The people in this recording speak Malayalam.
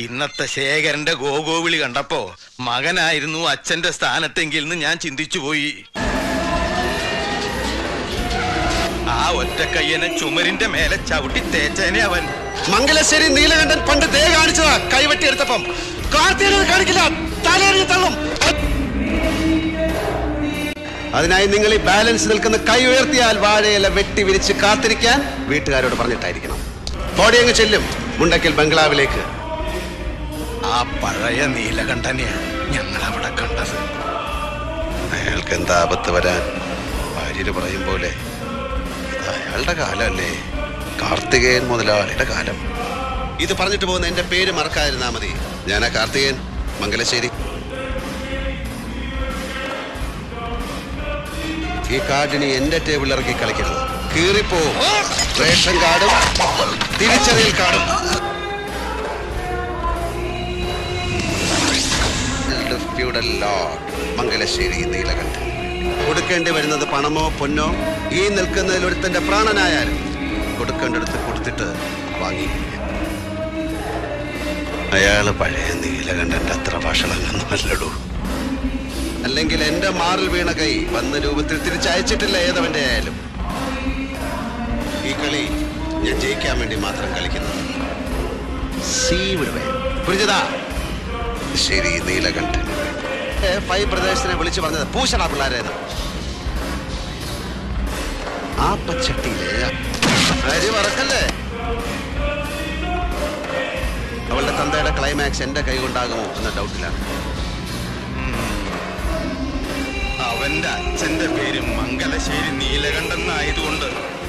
ഇന്നത്തെ ശേഖരന്റെ ഗോഗോവിളി കണ്ടപ്പോ മകനായിരുന്നു അച്ഛന്റെ സ്ഥാനത്തെങ്കിൽ ഞാൻ ചിന്തിച്ചു പോയി. ആ ഒറ്റക്കയ്യനെ ചുമരിന്റെ മേലെ ചവിട്ടി തേച്ചേനെ അവൻ. മംഗലശ്ശേരി നീലകണ്ഠൻ പണ്ട് ദേ കാണിച്ചതാ. കൈവെട്ടിയെടുത്തപ്പം കാർത്തികനെ കാണിക്കില്ല, തലയെറിഞ്ഞ് തള്ളും. അതിനായി നിങ്ങൾ ഈ ബാലൻസ് നിൽക്കുന്ന കൈ ഉയർത്തിയാൽ വാഴയില വെട്ടി വിരിച്ച് കാത്തിരിക്കാൻ വീട്ടുകാരോട് പറഞ്ഞിട്ടായിരിക്കണം. ബോഡി അങ്ങ് ചെല്ലും മുണ്ടക്കൽ ബംഗ്ലാവിലേക്ക്. ആ പഴയ നീലകണ്ഠനെയാണ് ഞങ്ങൾ അവിടെ കണ്ടത്. അയാൾക്ക് എന്താ ആപത്ത് വരാൻ? ഭാര്യര് പറയും പോലെ ഇത് അയാളുടെ കാലമല്ലേ, കാർത്തികേയൻ മുതലാളിയുടെ കാലം. ഇത് പറഞ്ഞിട്ട് പോകുന്ന എന്റെ പേര് മറക്കാതിരുന്നാ മതി. ഞാനാ കാർത്തികേയൻ, മംഗലശ്ശേരി. ഈ കാർഡിനി എന്റെ ടേബിൾ ഇറക്കി കളിക്കരുത്, കീറിപ്പോ. റേഷൻ കാർഡും തിരിച്ചറിയൽ കാർഡും. Feudal lord Mangalassery Neelakandan. കൊടുക്കേണ്ടി വരുന്നത് പണമോ പൊന്നോ, ഈ നിൽക്കുന്നതിൽ ഒരുത്തന്റെ പ്രാണനായാലും കൊടുക്കേണ്ടടുത്ത് കൊടുത്തിട്ട് വാങ്ങി. അയാള് പഴയ നീലകണ്ഠന്റെ അത്ര ഭാഷണങ്ങളൊന്നുമല്ലടൂ. അല്ലെങ്കിൽ എന്റെ മാറിൽ വീണ കൈ വന്ന രൂപത്തിൽ തിരിച്ചയച്ചിട്ടില്ല ഏതവന്റെ ആയാലും. ഈ കളി ഞാൻ ജയിക്കാൻ വേണ്ടി മാത്രം കളിക്കുന്നത്. പുരിജിതാ ശരി നീലകണ്ഠൻ. ഫൈ പ്രദേശത്തിനെ വിളിച്ചു പറഞ്ഞത് പൂശടാ പിള്ളേരേന്ന്. ആ പച്ചട്ടിയിലെ അരി വറക്കല്ലേ. അവളുടെ തന്തയുടെ ക്ലൈമാക്സ് എന്റെ കൈ കൊണ്ടാകുമോ എന്ന ഡൗട്ടിലാണ്. അവന്റെ അച്ഛന്റെ പേര് മംഗലശ്ശേരി നീലകണ്ഠൻ ആയതുകൊണ്ട്